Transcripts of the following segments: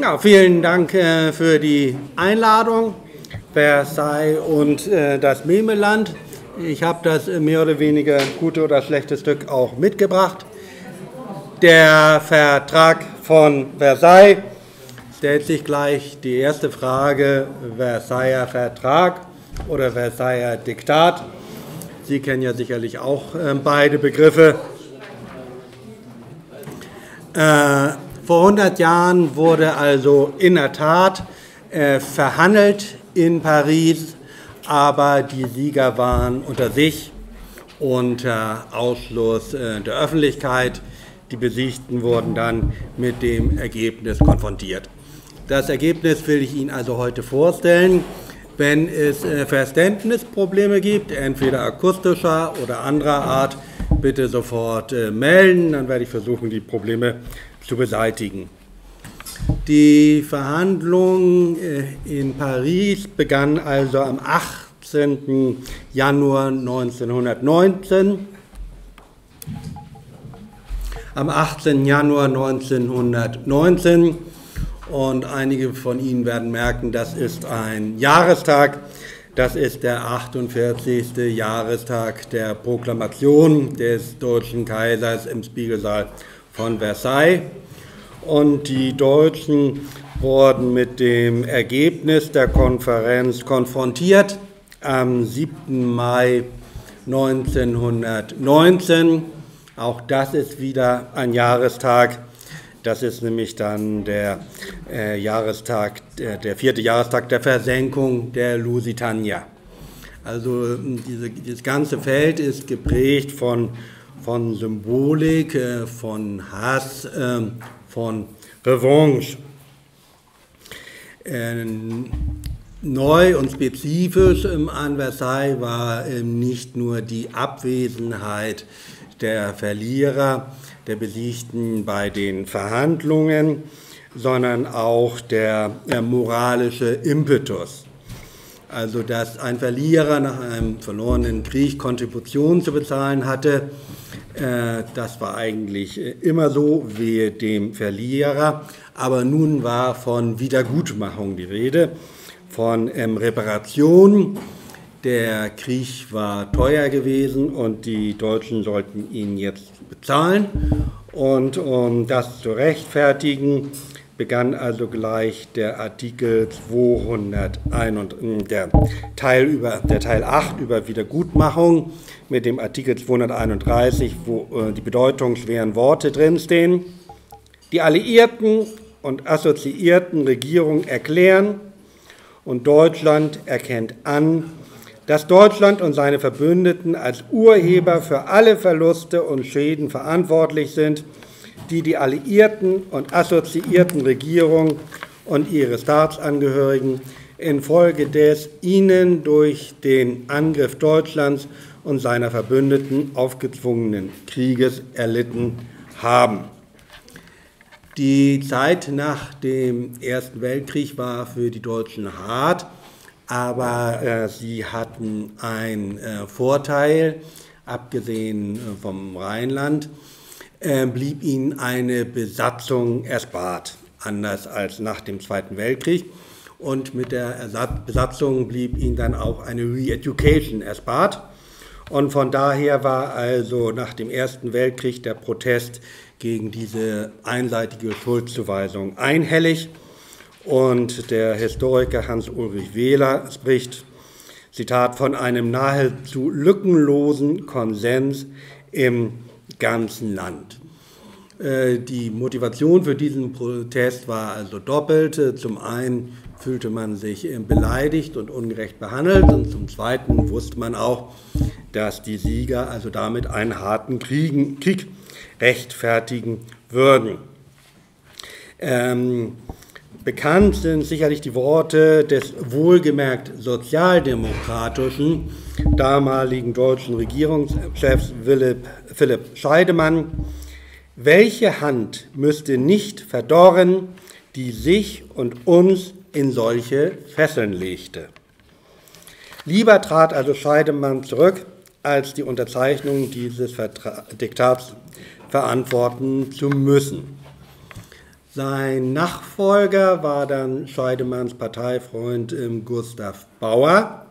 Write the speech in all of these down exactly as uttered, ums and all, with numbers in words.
Ja, vielen Dank äh, für die Einladung, Versailles und äh, das Memeland. Ich habe das mehr oder weniger gute oder schlechte Stück auch mitgebracht. Der Vertrag von Versailles stellt sich gleich die erste Frage: Versailler Vertrag oder Versailler Diktat. Sie kennen ja sicherlich auch äh, beide Begriffe. Äh, vor hundert Jahren wurde also in der Tat äh, verhandelt in Paris, aber die Sieger waren unter sich unter Ausschluss äh, der Öffentlichkeit. Die Besiegten wurden dann mit dem Ergebnis konfrontiert. Das Ergebnis will ich Ihnen also heute vorstellen. Wenn es äh, Verständnisprobleme gibt, entweder akustischer oder anderer Art, bitte sofort äh, melden, dann werde ich versuchen, die Probleme zu beseitigen. Die Verhandlungen äh, in Paris begannen also am achtzehnten Januar neunzehnhundertneunzehn. Am achtzehnten Januar neunzehnhundertneunzehn. Und einige von Ihnen werden merken, das ist ein Jahrestag. Das ist der achtundvierzigste Jahrestag der Proklamation des deutschen Kaisers im Spiegelsaal von Versailles. Und die Deutschen wurden mit dem Ergebnis der Konferenz konfrontiert am siebten Mai neunzehnhundertneunzehn. Auch das ist wieder ein Jahrestag. Das ist nämlich dann der äh, Jahrestag, der, der vierte Jahrestag der Versenkung der Lusitania. Also diese, dieses ganze Feld ist geprägt von, von Symbolik, äh, von Hass, äh, von Revanche. Äh, neu und spezifisch ähm, an Versailles war äh, nicht nur die Abwesenheit der Verlierer, der Besiegten bei den Verhandlungen, sondern auch der, der moralische Impetus. Also, dass ein Verlierer nach einem verlorenen Krieg Kontributionen zu bezahlen hatte, äh, das war eigentlich immer so, wehe dem Verlierer. Aber nun war von Wiedergutmachung die Rede, von ähm, Reparation. Der Krieg war teuer gewesen und die Deutschen sollten ihn jetzt bezahlen. Und um das zu rechtfertigen, begann also gleich der Artikel zweihunderteins, der Teil, über, der Teil acht über Wiedergutmachung mit dem Artikel zweihunderteinunddreißig, wo äh, die bedeutungsschweren Worte drinstehen. Die alliierten und assoziierten Regierungen erklären und Deutschland erkennt an, dass Deutschland und seine Verbündeten als Urheber für alle Verluste und Schäden verantwortlich sind, die die alliierten und assoziierten Regierungen und ihre Staatsangehörigen infolge des ihnen durch den Angriff Deutschlands und seiner Verbündeten aufgezwungenen Krieges erlitten haben. Die Zeit nach dem Ersten Weltkrieg war für die Deutschen hart. Aber äh, sie hatten einen äh, Vorteil, abgesehen äh, vom Rheinland, äh, blieb ihnen eine Besatzung erspart, anders als nach dem Zweiten Weltkrieg. Und mit der Ersatz Besatzung blieb ihnen dann auch eine Re-Education erspart. Und von daher war also nach dem Ersten Weltkrieg der Protest gegen diese einseitige Schuldzuweisung einhellig. Und der Historiker Hans-Ulrich Wehler spricht, Zitat, von einem nahezu lückenlosen Konsens im ganzen Land. Die Motivation für diesen Protest war also doppelt. Zum einen fühlte man sich beleidigt und ungerecht behandelt und zum zweiten wusste man auch, dass die Sieger also damit einen harten Krieg, Krieg rechtfertigen würden. Ähm, Bekannt sind sicherlich die Worte des wohlgemerkt sozialdemokratischen damaligen deutschen Regierungschefs Philipp, Philipp Scheidemann. Welche Hand müsste nicht verdorren, die sich und uns in solche Fesseln legte? Lieber trat also Scheidemann zurück, als die Unterzeichnung dieses Vertra- Diktats verantworten zu müssen. Sein Nachfolger war dann Scheidemanns Parteifreund ähm, Gustav Bauer.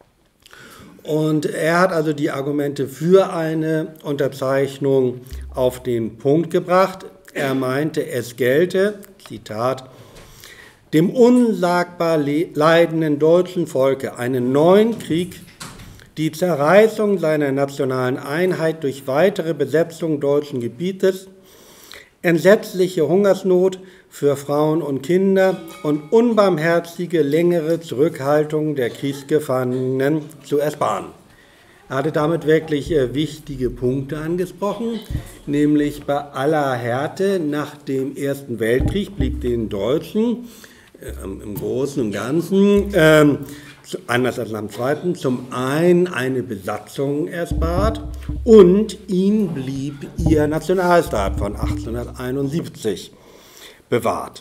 Und er hat also die Argumente für eine Unterzeichnung auf den Punkt gebracht. Er meinte, es gelte, Zitat, dem unsagbar leidenden deutschen Volke einen neuen Krieg, die Zerreißung seiner nationalen Einheit durch weitere Besetzung deutschen Gebietes, entsetzliche Hungersnot für Frauen und Kinder und unbarmherzige längere Zurückhaltung der Kriegsgefangenen zu ersparen. Er hatte damit wirklich äh, wichtige Punkte angesprochen, nämlich bei aller Härte nach dem Ersten Weltkrieg blieb den Deutschen äh, im Großen und Ganzen, äh, anders als nach dem Zweiten, zum einen eine Besatzung erspart und ihnen blieb ihr Nationalstaat von achtzehnhunderteinundsiebzig bewahrt.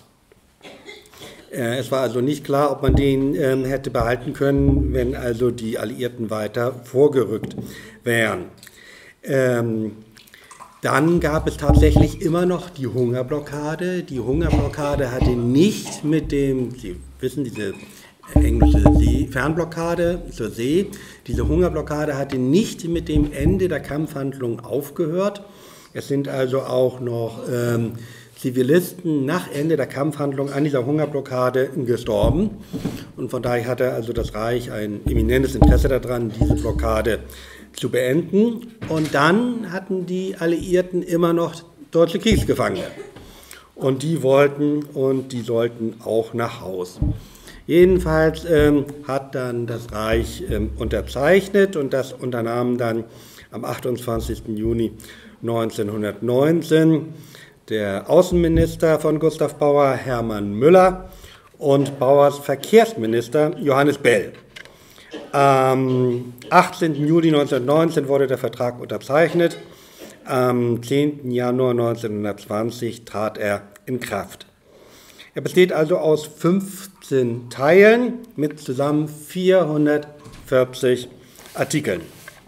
Es war also nicht klar, ob man den ähm, hätte behalten können, wenn also die Alliierten weiter vorgerückt wären. Ähm, dann gab es tatsächlich immer noch die Hungerblockade. Die Hungerblockade hatte nicht mit dem, Sie wissen, diese englische See, Fernblockade zur See, diese Hungerblockade hatte nicht mit dem Ende der Kampfhandlungen aufgehört. Es sind also auch noch ähm, Zivilisten nach Ende der Kampfhandlung an dieser Hungerblockade gestorben. Und von daher hatte also das Reich ein eminentes Interesse daran, diese Blockade zu beenden. Und dann hatten die Alliierten immer noch deutsche Kriegsgefangene. Und die wollten und die sollten auch nach Haus. Jedenfalls ähm, hat dann das Reich ähm, unterzeichnet und das unternahm dann am achtundzwanzigsten Juni neunzehnhundertneunzehn der Außenminister von Gustav Bauer, Hermann Müller, und Bauers Verkehrsminister Johannes Bell. Am achtzehnten Juli neunzehnhundertneunzehn wurde der Vertrag unterzeichnet. Am zehnten Januar neunzehnhundertzwanzig trat er in Kraft. Er besteht also aus fünfzehn Teilen mit zusammen vierhundertvierzig Artikeln.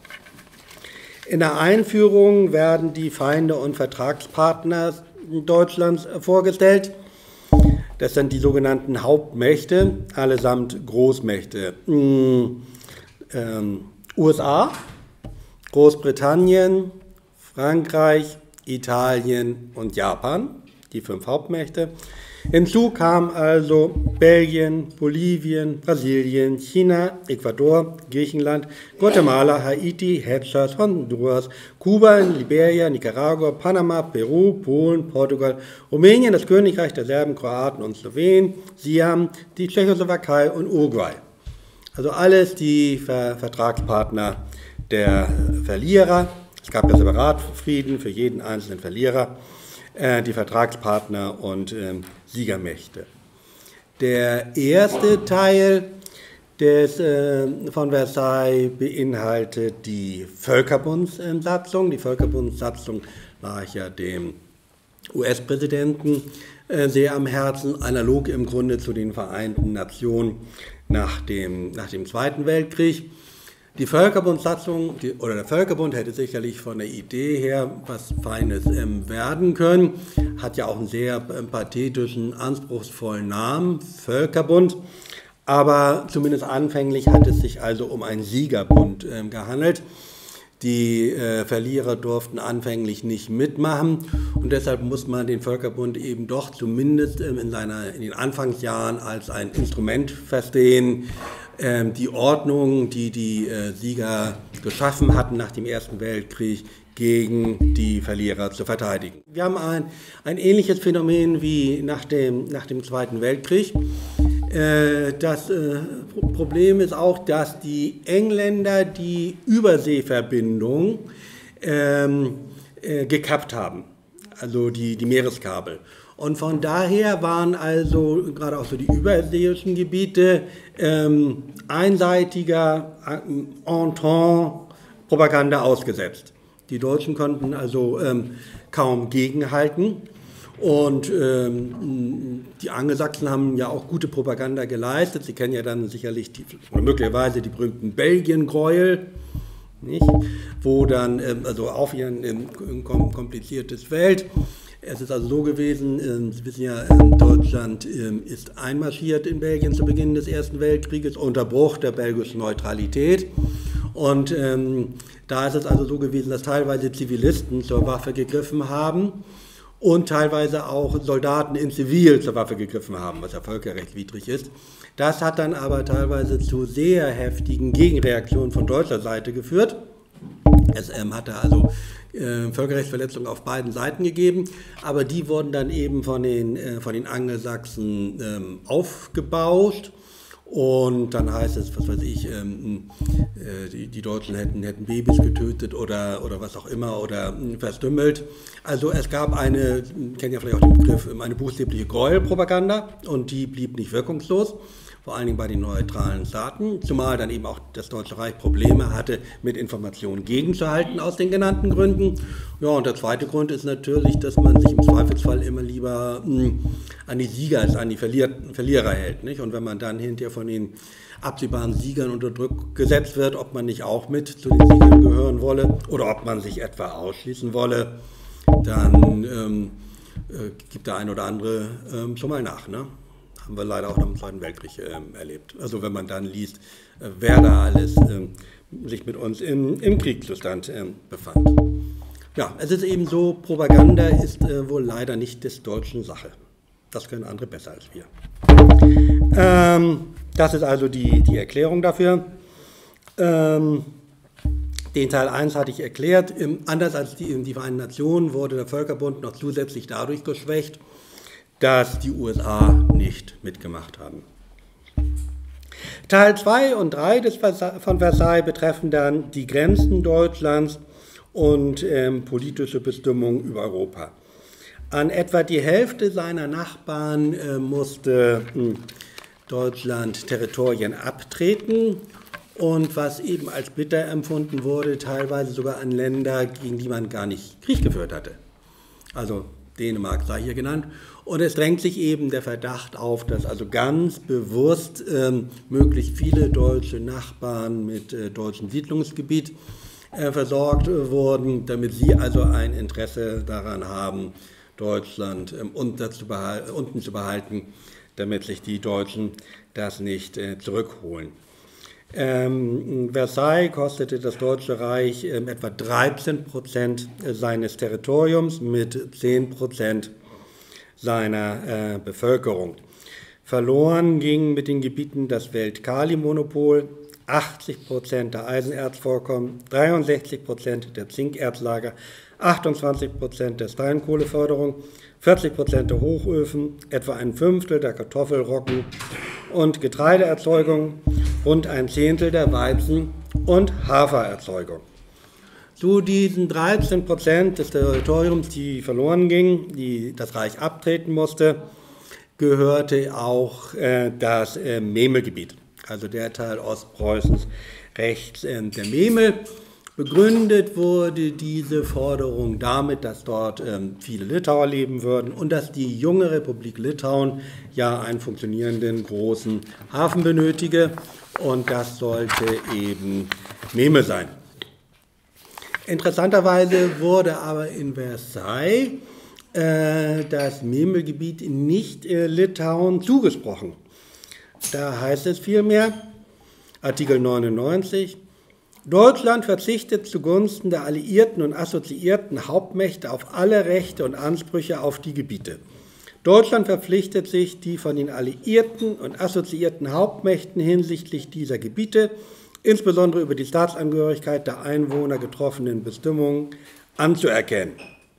In der Einführung werden die Feinde und Vertragspartner Deutschlands vorgestellt. Das sind die sogenannten Hauptmächte, allesamt Großmächte. Ähm, U S A, Großbritannien, Frankreich, Italien und Japan, die fünf Hauptmächte. Hinzu kamen also Belgien, Bolivien, Brasilien, China, Ecuador, Griechenland, Guatemala, Haiti, Hedschas, Honduras, Kuba, Liberia, Nicaragua, Panama, Peru, Polen, Portugal, Rumänien, das Königreich der Serben, Kroaten und Slowenen, Siam, die Tschechoslowakei und Uruguay. Also alles die Ver- Vertragspartner der Verlierer. Es gab ja separat Frieden für jeden einzelnen Verlierer, äh, die Vertragspartner und äh, Siegermächte. Der erste Teil des, äh, von Versailles beinhaltet die Völkerbundssatzung. Die Völkerbundssatzung lag ja dem U S-Präsidenten äh, sehr am Herzen, analog im Grunde zu den Vereinten Nationen nach dem, nach dem Zweiten Weltkrieg. Die Völkerbundssatzung die, oder der Völkerbund hätte sicherlich von der Idee her was Feines ähm, werden können, hat ja auch einen sehr ähm, pathetischen, anspruchsvollen Namen, Völkerbund, aber zumindest anfänglich hat es sich also um einen Siegerbund ähm, gehandelt. Die äh, Verlierer durften anfänglich nicht mitmachen und deshalb muss man den Völkerbund eben doch zumindest ähm, in, seiner, in den Anfangsjahren als ein Instrument verstehen, ähm, die Ordnung, die die äh, Sieger geschaffen hatten nach dem Ersten Weltkrieg, gegen die Verlierer zu verteidigen. Wir haben ein, ein ähnliches Phänomen wie nach dem, nach dem Zweiten Weltkrieg. Das Problem ist auch, dass die Engländer die Überseeverbindung ähm, äh, gekappt haben, also die, die Meereskabel. Und von daher waren also gerade auch so die überseeischen Gebiete ähm, einseitiger Entente-Propaganda ausgesetzt. Die Deutschen konnten also ähm, kaum gegenhalten. Und ähm, die Angelsachsen haben ja auch gute Propaganda geleistet. Sie kennen ja dann sicherlich die, oder möglicherweise die berühmten Belgien-Gräuel, nicht? Wo dann, ähm, also auf ihren ähm, kompliziertes Feld, Es ist also so gewesen, äh, Sie wissen ja, äh, Deutschland äh, ist einmarschiert in Belgien zu Beginn des Ersten Weltkrieges unter Bruch der belgischen Neutralität. Und ähm, da ist es also so gewesen, dass teilweise Zivilisten zur Waffe gegriffen haben und teilweise auch Soldaten in Zivil zur Waffe gegriffen haben, was ja völkerrechtswidrig ist. Das hat dann aber teilweise zu sehr heftigen Gegenreaktionen von deutscher Seite geführt. Es ähm, hatte also äh, Völkerrechtsverletzungen auf beiden Seiten gegeben, aber die wurden dann eben von den, äh, von den Angelsachsen ähm, aufgebauscht. Und dann heißt es, was weiß ich, ähm, äh, die, die Deutschen hätten, hätten Babys getötet oder, oder was auch immer oder äh, verstümmelt. Also es gab eine, kennen ja vielleicht auch den Begriff, eine buchstäbliche Gräuelpropaganda und die blieb nicht wirkungslos, vor allen Dingen bei den neutralen Staaten, zumal dann eben auch das Deutsche Reich Probleme hatte, mit Informationen gegenzuhalten aus den genannten Gründen. Ja, und der zweite Grund ist natürlich, dass man sich im Zweifelsfall immer lieber mh, an die Sieger als an die Verlier Verlierer hält. Nicht? Und wenn man dann hinterher von den absehbaren Siegern unter Druck gesetzt wird, ob man nicht auch mit zu den Siegern gehören wolle oder ob man sich etwa ausschließen wolle, dann ähm, äh, gibt der ein oder andere ähm, schon mal nach. Ne? Haben wir leider auch nach dem Zweiten Weltkrieg ähm, erlebt. Also wenn man dann liest, äh, wer da alles ähm, sich mit uns im, im Kriegszustand ähm, befand. Ja, es ist eben so, Propaganda ist äh, wohl leider nicht des Deutschen Sache. Das können andere besser als wir. Ähm, das ist also die, die Erklärung dafür. Ähm, den Teil eins hatte ich erklärt. Ähm, anders als die, die Vereinten Nationen wurde der Völkerbund noch zusätzlich dadurch geschwächt, dass die U S A nicht mitgemacht haben. Teil zwei und drei des von Versailles betreffen dann die Grenzen Deutschlands und ähm, politische Bestimmungen über Europa. An etwa die Hälfte seiner Nachbarn äh, musste mh, Deutschland Territorien abtreten und was eben als bitter empfunden wurde, teilweise sogar an Länder, gegen die man gar nicht Krieg geführt hatte. Also Dänemark sei hier genannt. Und es drängt sich eben der Verdacht auf, dass also ganz bewusst ähm, möglichst viele deutsche Nachbarn mit äh, deutschem Siedlungsgebiet äh, versorgt äh, wurden, damit sie also ein Interesse daran haben, Deutschland ähm, unter zu unten zu behalten, damit sich die Deutschen das nicht äh, zurückholen. Ähm, Versailles kostete das Deutsche Reich äh, etwa dreizehn Prozent seines Territoriums mit zehn Prozent seiner äh, Bevölkerung. Verloren ging mit den Gebieten das Welt-Kali-Monopol, achtzig Prozent der Eisenerzvorkommen, dreiundsechzig Prozent der Zinkerzlager, achtundzwanzig Prozent der Steinkohleförderung, vierzig Prozent der Hochöfen, etwa ein Fünftel der Kartoffel-, Roggen- und Getreideerzeugung, rund ein Zehntel der Weizen- und Hafererzeugung. Zu diesen dreizehn Prozent des Territoriums, die verloren gingen, die das Reich abtreten musste, gehörte auch äh, das äh, Memelgebiet, also der Teil Ostpreußens rechts äh, der Memel. Begründet wurde diese Forderung damit, dass dort ähm, viele Litauer leben würden und dass die junge Republik Litauen ja einen funktionierenden großen Hafen benötige und das sollte eben Memel sein. Interessanterweise wurde aber in Versailles äh, das Memelgebiet nicht äh, Litauen zugesprochen. Da heißt es vielmehr, Artikel neunundneunzig, Deutschland verzichtet zugunsten der alliierten und assoziierten Hauptmächte auf alle Rechte und Ansprüche auf die Gebiete. Deutschland verpflichtet sich, die von den alliierten und assoziierten Hauptmächten hinsichtlich dieser Gebiete, insbesondere über die Staatsangehörigkeit der Einwohner getroffenen Bestimmungen, anzuerkennen.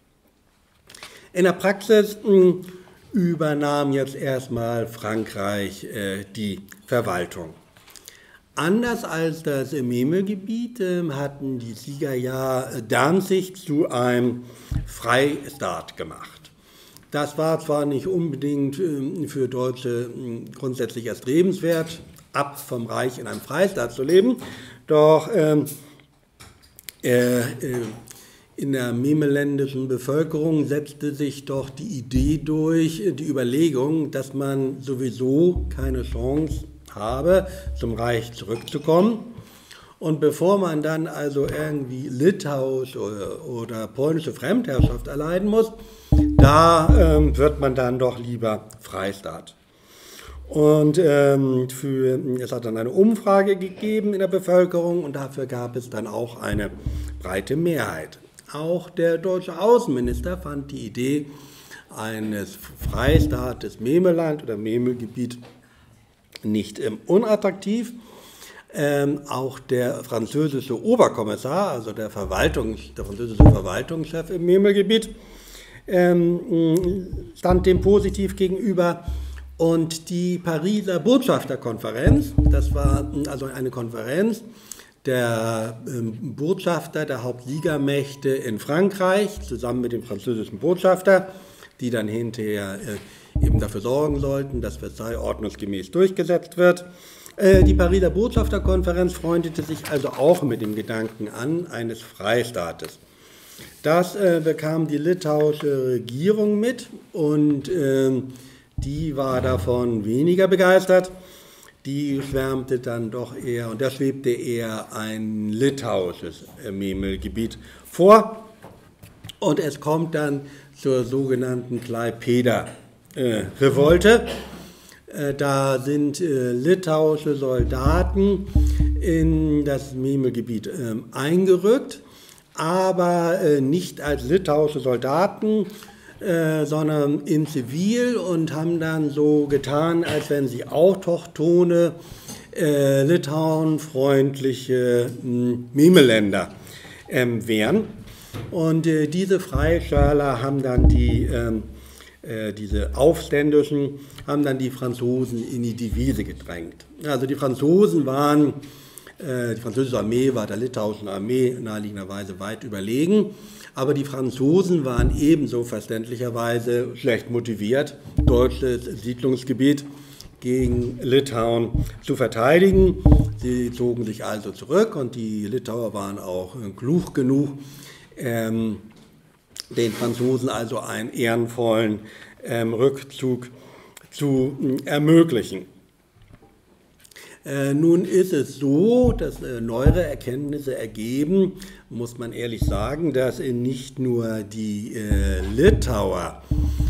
In der Praxis mh, übernahm jetzt erstmal Frankreich äh, die Verwaltung. Anders als das Memelgebiet äh, hatten die Sieger ja Danzig zu einem Freistaat gemacht. Das war zwar nicht unbedingt äh, für Deutsche äh, grundsätzlich erstrebenswert, ab vom Reich in einem Freistaat zu leben, doch äh, äh, in der memeländischen Bevölkerung setzte sich doch die Idee durch, die Überlegung, dass man sowieso keine Chance habe, zum Reich zurückzukommen. Und bevor man dann also irgendwie litauische oder, oder polnische Fremdherrschaft erleiden muss, da ähm, wird man dann doch lieber Freistaat. Und ähm, für, es hat dann eine Umfrage gegeben in der Bevölkerung und dafür gab es dann auch eine breite Mehrheit. Auch der deutsche Außenminister fand die Idee eines Freistaates Memeland oder Memelgebiet nicht ähm, unattraktiv. Ähm, auch der französische Oberkommissar, also der, Verwaltungs-, der französische Verwaltungschef im Memelgebiet, ähm, stand dem positiv gegenüber. Und die Pariser Botschafterkonferenz, das war also eine Konferenz der ähm, Botschafter der Hauptsiegermächte in Frankreich, zusammen mit dem französischen Botschafter, die dann hinterher äh, eben dafür sorgen sollten, dass Versailles ordnungsgemäß durchgesetzt wird. Äh, die Pariser Botschafterkonferenz freundete sich also auch mit dem Gedanken an eines Freistaates. Das äh, bekam die litauische Regierung mit und äh, die war davon weniger begeistert. Die schwärmte dann doch eher, und da schwebte eher ein litauisches Memelgebiet vor. Und es kommt dann zur sogenannten Klaipėda-Revolte. Äh, da sind äh, litauische Soldaten in das Memelgebiet äh, eingerückt, aber äh, nicht als litauische Soldaten, Äh, sondern in Zivil und haben dann so getan, als wenn sie autochthone, äh, Litauen-freundliche äh, Memeländer äh, wären. Und äh, diese Freischärler haben dann die, äh, äh, diese Aufständischen, haben dann die Franzosen in die Devise gedrängt. Also die Franzosen waren, äh, die französische Armee war der litauischen Armee naheliegenderweise weit überlegen. Aber die Franzosen waren ebenso verständlicherweise schlecht motiviert, deutsches Siedlungsgebiet gegen Litauen zu verteidigen. Sie zogen sich also zurück und die Litauer waren auch klug genug, ähm, den Franzosen also einen ehrenvollen ähm, Rückzug zu äh, ermöglichen. Äh, nun ist es so, dass äh, neuere Erkenntnisse ergeben, muss man ehrlich sagen, dass äh, nicht nur die äh, Litauer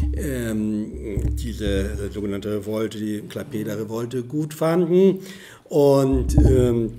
ähm, diese äh, sogenannte Revolte, die Klaipėda-Revolte gut fanden und ähm,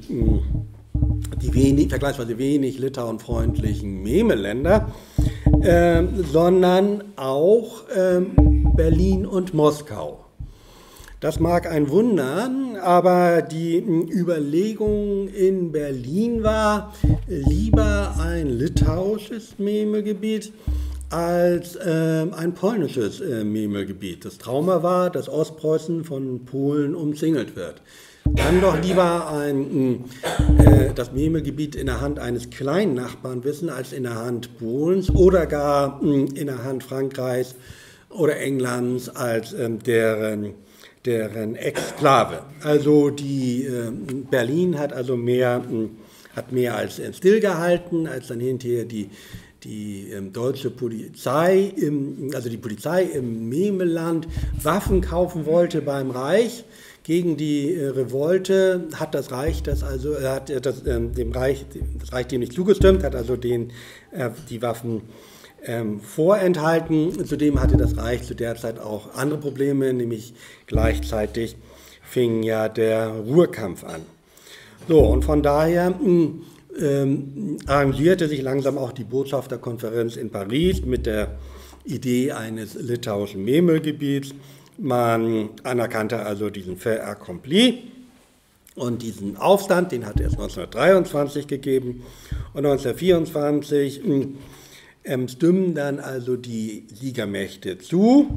die wenig, vergleichsweise wenig litauenfreundlichen Memeländer, äh, sondern auch äh, Berlin und Moskau. Das mag einen wundern, aber die Überlegung in Berlin war, lieber ein litauisches Memelgebiet als äh, ein polnisches äh, Memelgebiet. Das Trauma war, dass Ostpreußen von Polen umzingelt wird. Dann doch lieber ein, äh, das Memelgebiet in der Hand eines kleinen Nachbarn wissen, als in der Hand Polens oder gar äh, in der Hand Frankreichs oder Englands als äh, deren deren Exklave. Also die äh, Berlin hat also mehr, äh, hat mehr als äh, stillgehalten, als dann hinterher die, die äh, deutsche Polizei, im, also die Polizei im Memelland Waffen kaufen wollte beim Reich gegen die äh, Revolte, hat das Reich das also äh, hat das, äh, dem Reich das Reich dem nicht zugestimmt, hat also den äh, die Waffen Ähm, vorenthalten. Zudem hatte das Reich zu der Zeit auch andere Probleme, nämlich gleichzeitig fing ja der Ruhrkampf an. So, und von daher ähm, arrangierte sich langsam auch die Botschafterkonferenz in Paris mit der Idee eines litauischen Memelgebiets. Man anerkannte also diesen fait accompli und diesen Aufstand, den hat es neunzehnhundertdreiundzwanzig gegeben und neunzehnhundertvierundzwanzig Ähm, stimmen dann also die Siegermächte zu,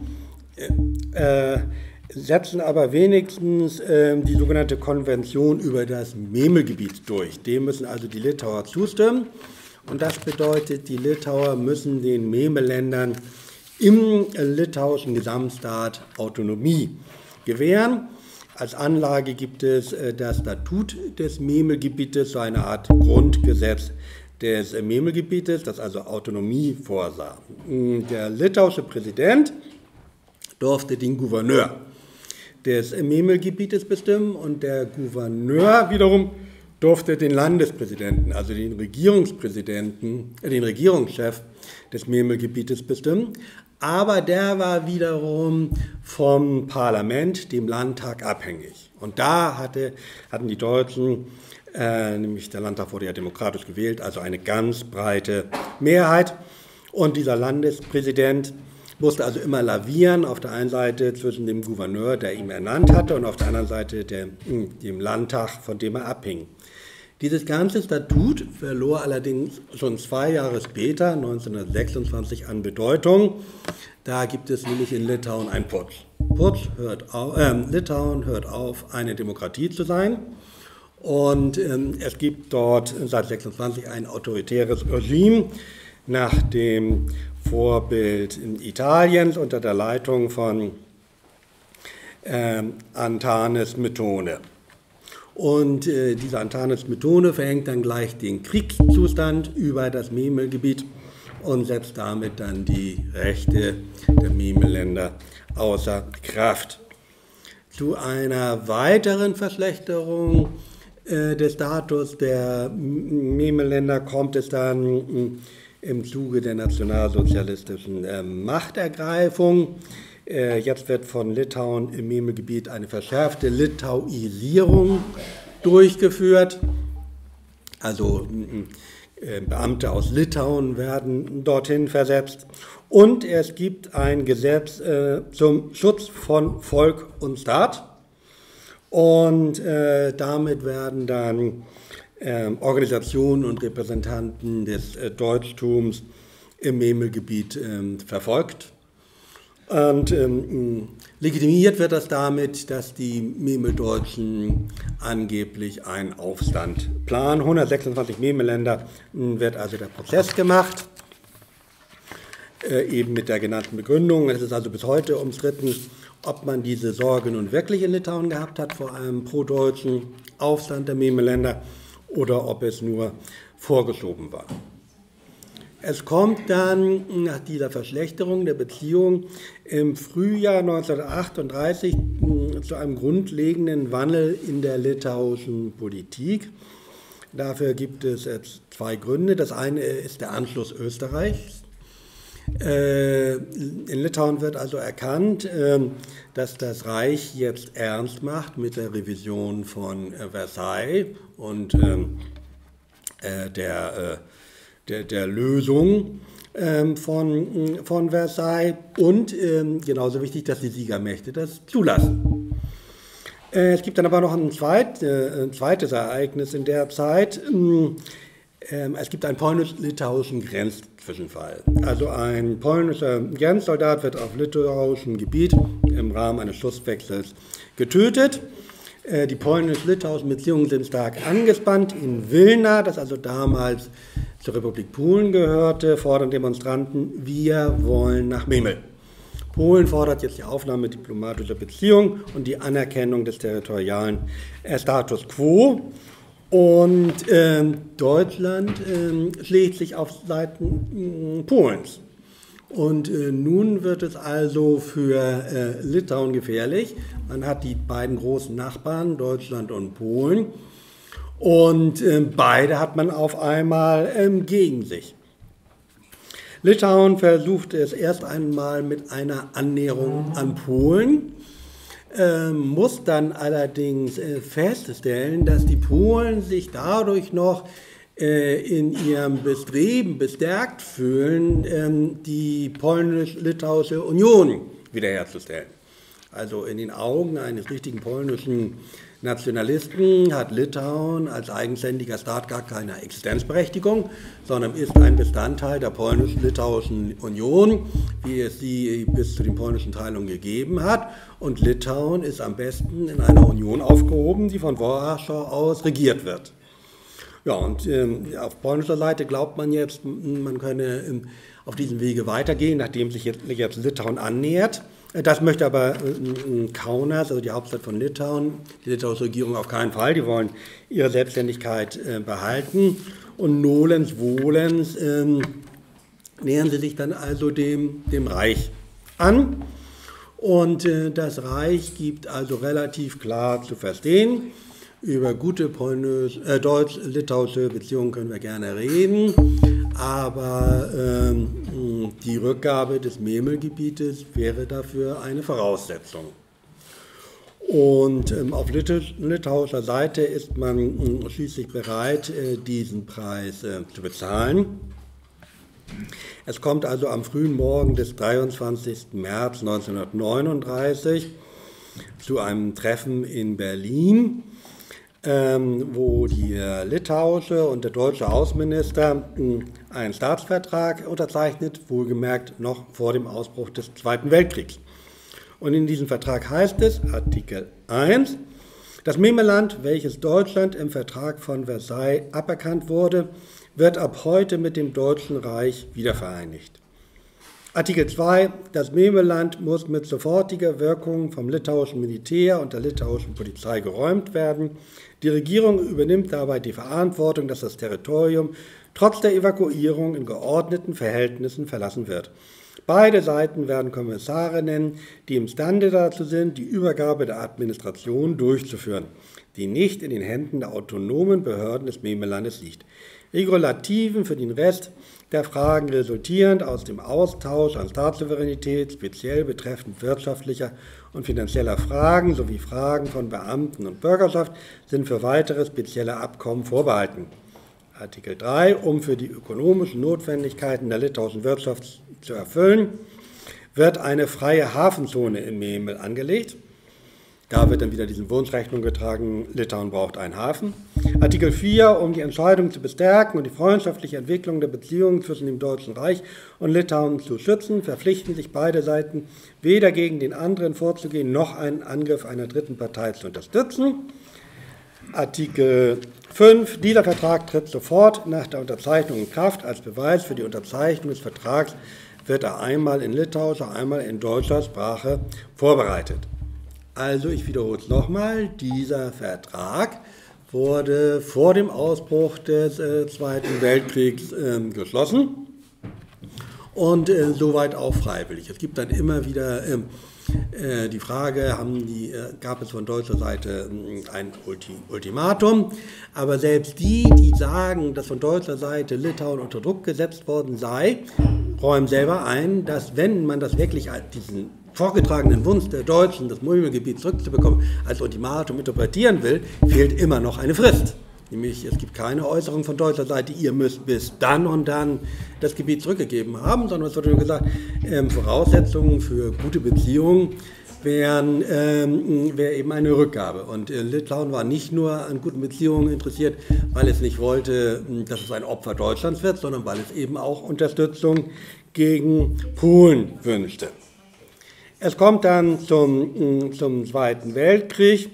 äh, setzen aber wenigstens äh, die sogenannte Konvention über das Memelgebiet durch. Dem müssen also die Litauer zustimmen und das bedeutet, die Litauer müssen den Memelländern im litauischen Gesamtstaat Autonomie gewähren. Als Anlage gibt es äh, das Statut des Memelgebietes, so eine Art Grundgesetz des Memelgebietes, das also Autonomie vorsah. Der litauische Präsident durfte den Gouverneur des Memelgebietes bestimmen und der Gouverneur wiederum durfte den Landespräsidenten, also den Regierungspräsidenten, äh, den Regierungschef des Memelgebietes bestimmen. aber der war wiederum vom Parlament, dem Landtag, abhängig. Und da hatte, hatten die Deutschen, äh, nämlich der Landtag wurde ja demokratisch gewählt, also eine ganz breite Mehrheit. Und dieser Landespräsident musste also immer lavieren, auf der einen Seite zwischen dem Gouverneur, der ihn ernannt hatte, und auf der anderen Seite der, dem Landtag, von dem er abhing. Dieses ganze Statut verlor allerdings schon zwei Jahre später, neunzehnhundertsechsundzwanzig, an Bedeutung. Da gibt es nämlich in Litauen einen Putsch. Putsch hört auf, äh, Litauen hört auf, eine Demokratie zu sein. Und ähm, es gibt dort seit sechsundzwanzig ein autoritäres Regime nach dem Vorbild Italiens unter der Leitung von ähm, Antanas Methone. Und äh, dieser Antanas Methone verhängt dann gleich den Kriegszustand über das Memel-Gebiet und setzt damit dann die Rechte der Memel-Länder außer Kraft. Zu einer weiteren Verschlechterung äh, des Status der Memel-Länder kommt es dann im Zuge der nationalsozialistischen äh, Machtergreifung. Äh, jetzt wird von Litauen im Memel-Gebiet eine verschärfte Litauisierung durchgeführt. Also äh, Beamte aus Litauen werden dorthin versetzt. Und es gibt ein Gesetz äh, zum Schutz von Volk und Staat. Und äh, damit werden dann äh, Organisationen und Repräsentanten des äh, Deutschtums im Memel-Gebiet äh, verfolgt. Und ähm, legitimiert wird das damit, dass die Memel-Deutschen angeblich einen Aufstand planen. hundertsechsundzwanzig Memel-Länder wird also der Prozess gemacht, äh, eben mit der genannten Begründung. Es ist also bis heute umstritten, ob man diese Sorge nun wirklich in Litauen gehabt hat vor einem pro-deutschen Aufstand der Memel-Länder oder ob es nur vorgeschoben war. Es kommt dann nach dieser Verschlechterung der Beziehung im Frühjahr neunzehnhundertachtunddreißig zu einem grundlegenden Wandel in der litauischen Politik. Dafür gibt es jetzt zwei Gründe. Das eine ist der Anschluss Österreichs. In Litauen wird also erkannt, dass das Reich jetzt ernst macht mit der Revision von Versailles und der, der, der Lösung von, von Versailles und genauso wichtig, dass die Siegermächte das zulassen. Es gibt dann aber noch ein, zweit, ein zweites Ereignis in der Zeit. Es gibt einen polnisch-litauischen Grenzzwischenfall. Also ein polnischer Grenzsoldat wird auf litauischem Gebiet im Rahmen eines Schusswechsels getötet. Die polnisch-litauischen Beziehungen sind stark angespannt. In Wilna, das also damals zur Republik Polen gehörte, fordern Demonstranten, wir wollen nach Memel. Polen fordert jetzt die Aufnahme diplomatischer Beziehungen und die Anerkennung des territorialen Status quo. Und äh, Deutschland äh, schlägt sich auf Seiten äh, Polens. Und äh, nun wird es also für äh, Litauen gefährlich. Man hat die beiden großen Nachbarn, Deutschland und Polen. Und äh, beide hat man auf einmal äh, gegen sich. Litauen versucht es erst einmal mit einer Annäherung an Polen. Äh, muss dann allerdings äh, feststellen, dass die Polen sich dadurch noch äh, in ihrem Bestreben bestärkt fühlen, äh, die polnisch-litauische Union wiederherzustellen. Also in den Augen eines richtigen polnischen Nationalisten hat Litauen als eigenständiger Staat gar keine Existenzberechtigung, sondern ist ein Bestandteil der polnisch-litauischen Union, wie es sie bis zu den polnischen Teilungen gegeben hat. Und Litauen ist am besten in einer Union aufgehoben, die von Warschau aus regiert wird. Ja, und ähm, auf polnischer Seite glaubt man jetzt, man könne ähm, auf diesem Wege weitergehen, nachdem sich jetzt, jetzt Litauen annähert. Das möchte aber äh, Kaunas, also die Hauptstadt von Litauen, die litauische Regierung auf keinen Fall. Die wollen ihre Selbstständigkeit äh, behalten. Und nolens volens äh, nähern sie sich dann also dem, dem Reich an. Und äh, das Reich gibt also relativ klar zu verstehen, über gute polnisch, äh, deutsch-litauische Beziehungen können wir gerne reden, aber äh, die Rückgabe des Memel-Gebietes wäre dafür eine Voraussetzung. Und ähm, auf litauischer Seite ist man äh, schließlich bereit, äh, diesen Preis äh, zu bezahlen. Es kommt also am frühen Morgen des dreiundzwanzigsten März neunzehnhundertneununddreißig zu einem Treffen in Berlin, ähm, wo der litauische und der deutsche Außenminister äh, einen Staatsvertrag unterzeichnet, wohlgemerkt noch vor dem Ausbruch des Zweiten Weltkriegs. Und in diesem Vertrag heißt es, Artikel eins, das Memeland, welches Deutschland im Vertrag von Versailles aberkannt wurde, wird ab heute mit dem Deutschen Reich wiedervereinigt. Artikel zwei, das Memeland muss mit sofortiger Wirkung vom litauischen Militär und der litauischen Polizei geräumt werden. Die Regierung übernimmt dabei die Verantwortung, dass das Territorium trotz der Evakuierung in geordneten Verhältnissen verlassen wird. Beide Seiten werden Kommissare nennen, die imstande dazu sind, die Übergabe der Administration durchzuführen, die nicht in den Händen der autonomen Behörden des Memelandes liegt. Regulativen für den Rest der Fragen resultierend aus dem Austausch an Staatssouveränität, speziell betreffend wirtschaftlicher und finanzieller Fragen sowie Fragen von Beamten und Bürgerschaft, sind für weitere spezielle Abkommen vorbehalten. Artikel drei, um für die ökonomischen Notwendigkeiten der litauischen Wirtschaft zu erfüllen, wird eine freie Hafenzone im Memel angelegt. Da wird dann wieder diesen Wunsch Rechnung getragen, Litauen braucht einen Hafen. Artikel vier, um die Entscheidung zu bestärken und die freundschaftliche Entwicklung der Beziehungen zwischen dem Deutschen Reich und Litauen zu schützen, verpflichten sich beide Seiten, weder gegen den anderen vorzugehen, noch einen Angriff einer dritten Partei zu unterstützen. Artikel fünf. Dieser Vertrag tritt sofort nach der Unterzeichnung in Kraft. Als Beweis für die Unterzeichnung des Vertrags wird er einmal in litauischer, einmal in deutscher Sprache vorbereitet. Also, ich wiederhole es nochmal, dieser Vertrag wurde vor dem Ausbruch des äh, Zweiten Weltkriegs äh, geschlossen und äh, soweit auch freiwillig. Es gibt dann immer wieder äh, äh, die Frage, haben die, äh, gab es von deutscher Seite äh, ein Ulti Ultimatum, aber selbst die, die sagen, dass von deutscher Seite Litauen unter Druck gesetzt worden sei, räumen selber ein, dass wenn man das wirklich als diesen vorgetragenen Wunsch der Deutschen, das Memelgebiet zurückzubekommen, als Ultimatum interpretieren will, fehlt immer noch eine Frist. Nämlich, es gibt keine Äußerung von deutscher Seite, ihr müsst bis dann und dann das Gebiet zurückgegeben haben, sondern es wurde nur gesagt, ähm, Voraussetzungen für gute Beziehungen wären, ähm, wäre eben eine Rückgabe. Und äh, Litauen war nicht nur an guten Beziehungen interessiert, weil es nicht wollte, dass es ein Opfer Deutschlands wird, sondern weil es eben auch Unterstützung gegen Polen wünschte. Es kommt dann zum, zum Zweiten Weltkrieg.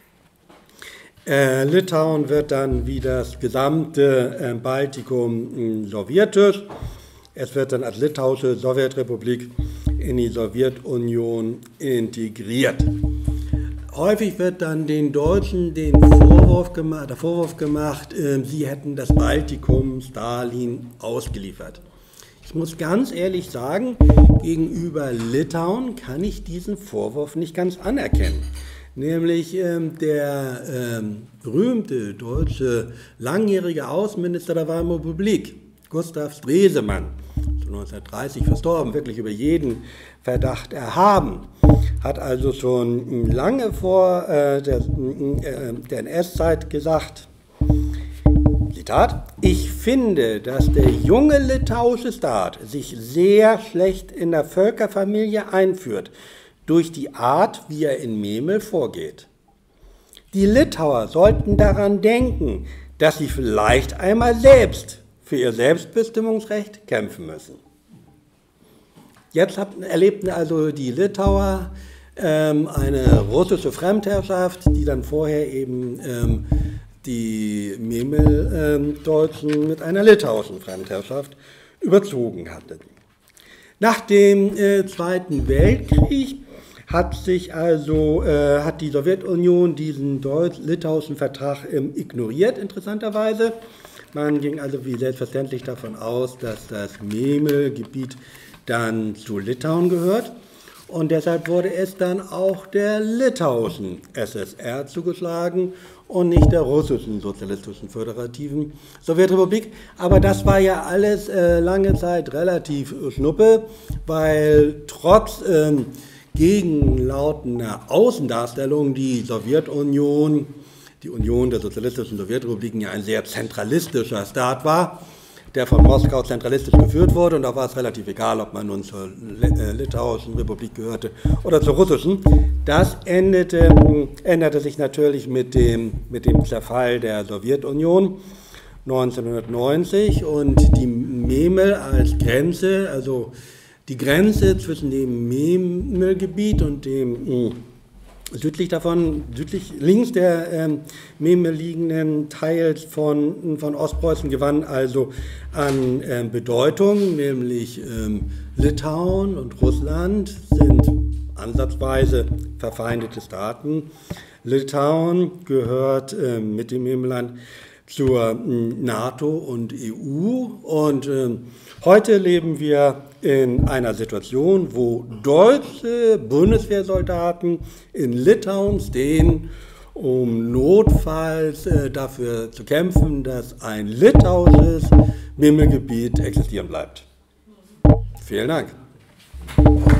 Äh, Litauen wird dann wie das gesamte äh, Baltikum äh, sowjetisch. Es wird dann als litauische Sowjetrepublik in die Sowjetunion integriert. Häufig wird dann den Deutschen den Vorwurf gemacht, der Vorwurf gemacht, äh, sie hätten das Baltikum Stalin ausgeliefert. Ich muss ganz ehrlich sagen, gegenüber Litauen kann ich diesen Vorwurf nicht ganz anerkennen. Nämlich ähm, der ähm, berühmte deutsche langjährige Außenminister der Weimarer Republik, Gustav Stresemann, neunzehnhundertdreißig verstorben, wirklich über jeden Verdacht erhaben, hat also schon lange vor äh, der, äh, der N S-Zeit gesagt, Zitat, ich finde, dass der junge litauische Staat sich sehr schlecht in der Völkerfamilie einführt, durch die Art, wie er in Memel vorgeht. Die Litauer sollten daran denken, dass sie vielleicht einmal selbst für ihr Selbstbestimmungsrecht kämpfen müssen. Jetzt erlebten also die Litauer ähm, eine russische Fremdherrschaft, die dann vorher eben ähm, die Memel-Deutschen ähm, mit einer litauischen Fremdherrschaft überzogen hatten. Nach dem äh, Zweiten Weltkrieg hat sich also äh, hat die Sowjetunion diesen deutsch-litauischen Vertrag ähm, ignoriert, interessanterweise. Man ging also wie selbstverständlich davon aus, dass das Memel-Gebiet dann zu Litauen gehört. Und deshalb wurde es dann auch der litauischen S S R zugeschlagen und nicht der russischen sozialistischen föderativen Sowjetrepublik. Aber das war ja alles äh, lange Zeit relativ schnuppe, weil trotz äh, gegenlautender Außendarstellung die Sowjetunion, die Union der sozialistischen Sowjetrepubliken, ja ein sehr zentralistischer Staat war, der von Moskau zentralistisch geführt wurde, und da war es relativ egal, ob man nun zur Litauischen Republik gehörte oder zur russischen. Das endete, änderte sich natürlich mit dem, mit dem Zerfall der Sowjetunion neunzehnhundertneunzig, und die Memel als Grenze, also die Grenze zwischen dem Memelgebiet und dem südlich davon, südlich, links der ähm, Memel liegenden Teils von, von Ostpreußen gewann also an ähm, Bedeutung, nämlich ähm, Litauen und Russland sind ansatzweise verfeindete Staaten. Litauen gehört ähm, mit dem Memelland zur ähm, NATO und E U, und ähm, heute leben wir in einer Situation, wo deutsche Bundeswehrsoldaten in Litauen stehen, um notfalls äh, dafür zu kämpfen, dass ein litauisches Memelgebiet existieren bleibt. Vielen Dank.